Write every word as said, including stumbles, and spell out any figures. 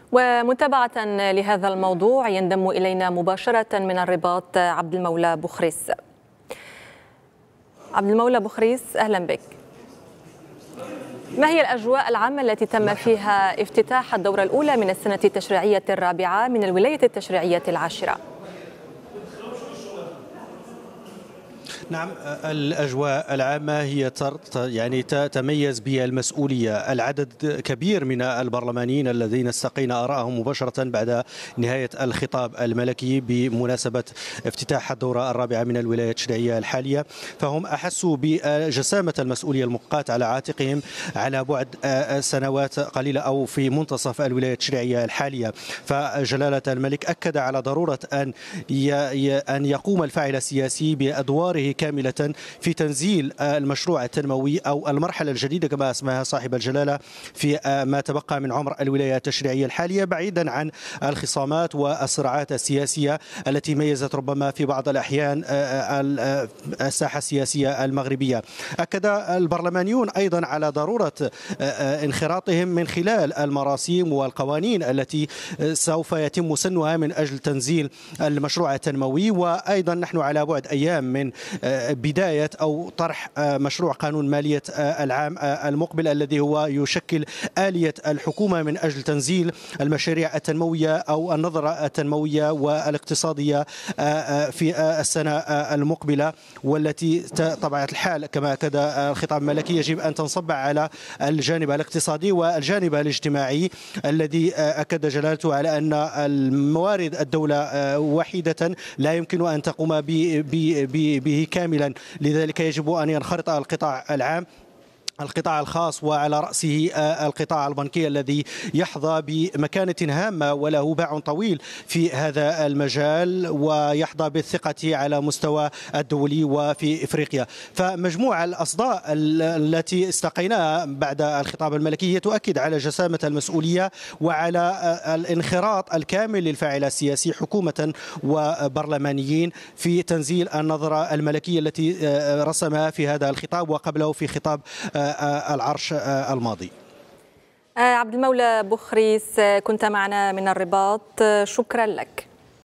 ومتابعة لهذا الموضوع ينضم إلينا مباشرة من الرباط عبد المولى بخريس. عبد المولى بخريس، أهلا بك. ما هي الأجواء العامة التي تم فيها افتتاح الدورة الأولى من السنة التشريعية الرابعة من الولاية التشريعية العاشرة؟ نعم، الأجواء العامة هي يعني تتميز بالمسؤولية. العدد كبير من البرلمانيين الذين استقينا آراءهم مباشرة بعد نهاية الخطاب الملكي بمناسبة افتتاح الدورة الرابعة من الولاية التشريعية الحالية، فهم أحسوا بجسامة المسؤولية المبقاة على عاتقهم على بعد سنوات قليلة أو في منتصف الولاية التشريعية الحالية. فجلالة الملك أكد على ضرورة أن أن يقوم الفاعل السياسي بأدواره كاملة في تنزيل المشروع التنموي أو المرحلة الجديدة كما اسمها صاحب الجلالة في ما تبقى من عمر الولاية التشريعية الحالية، بعيدا عن الخصامات والصراعات السياسية التي ميزت ربما في بعض الأحيان الساحة السياسية المغربية. أكد البرلمانيون أيضا على ضرورة انخراطهم من خلال المراسيم والقوانين التي سوف يتم سنها من أجل تنزيل المشروع التنموي. وأيضا نحن على بعد أيام من بداية أو طرح مشروع قانون مالية العام المقبل الذي هو يشكل آلية الحكومة من أجل تنزيل المشاريع التنموية أو النظرة التنموية والاقتصادية في السنة المقبلة، والتي طبيعة الحال كما أكد الخطاب الملكي يجب أن تنصب على الجانب الاقتصادي والجانب الاجتماعي، الذي أكد جلالته على أن الموارد الدولة وحيدة لا يمكن أن تقوم به كاملا، لذلك يجب أن ينخرط القطاع العام القطاع الخاص وعلى رأسه القطاع البنكي الذي يحظى بمكانة هامة وله باع طويل في هذا المجال ويحظى بالثقة على مستوى الدولي وفي إفريقيا. فمجموع الأصداء التي استقيناها بعد الخطاب الملكي تؤكد على جسامة المسؤولية وعلى الانخراط الكامل للفاعل السياسي حكومة وبرلمانيين في تنزيل النظرة الملكية التي رسمها في هذا الخطاب وقبله في خطاب العرش الماضي. عبد المولى بخريس كنت معنا من الرباط، شكرا لك.